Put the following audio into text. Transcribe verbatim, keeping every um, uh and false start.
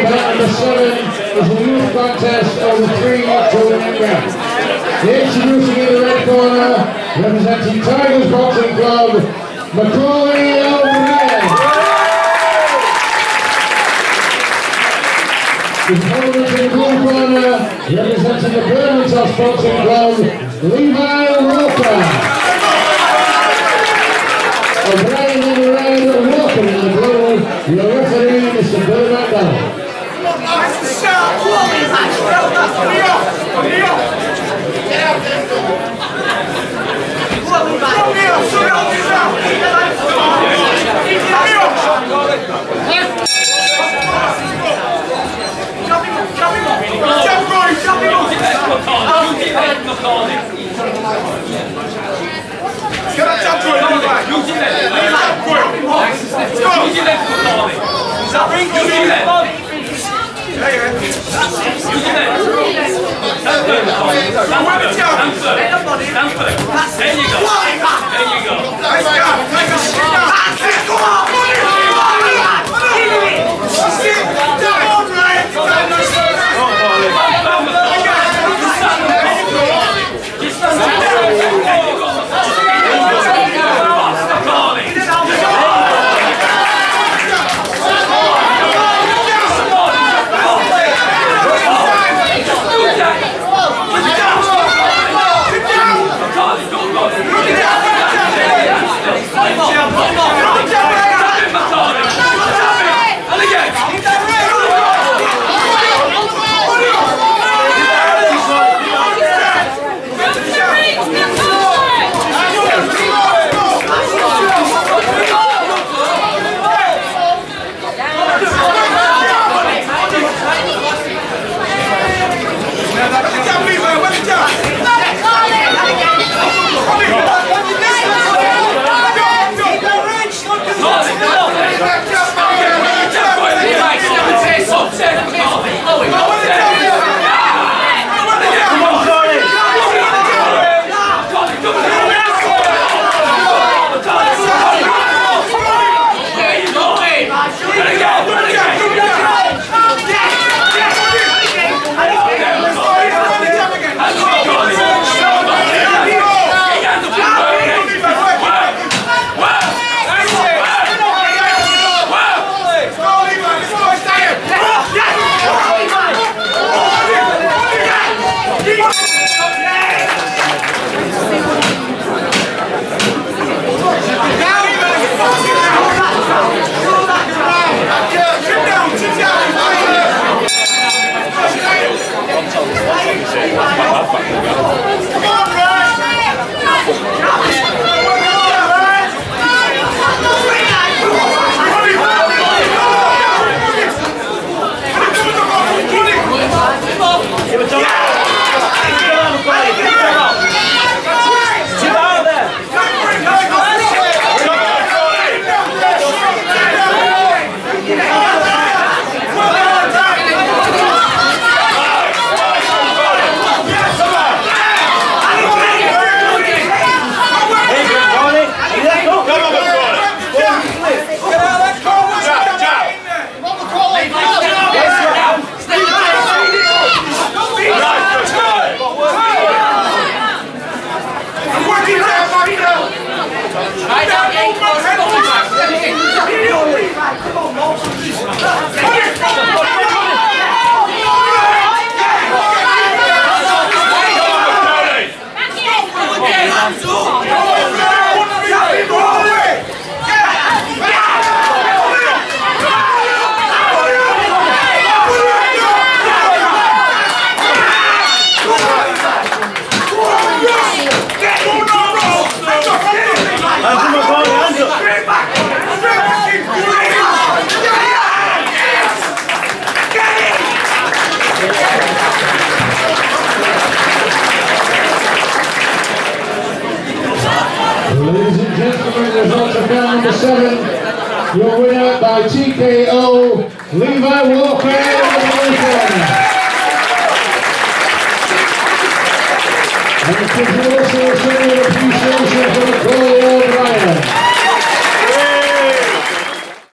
bout number seven is the youth contest of the three tournament rounds. Introducing in the red corner, representing Tigers Boxing Club, Macaulay O'Brien. The opponent in the blue corner, representing the Birmingham Boxing Club, Levi Walker. O'Brien in the red, Walker in the blue. Your referee, Mister Bill McDonald. Ladies and gentlemen, the results of round number seven. Your winner by T K O, Levi Walker. And the also showing appreciation for the call.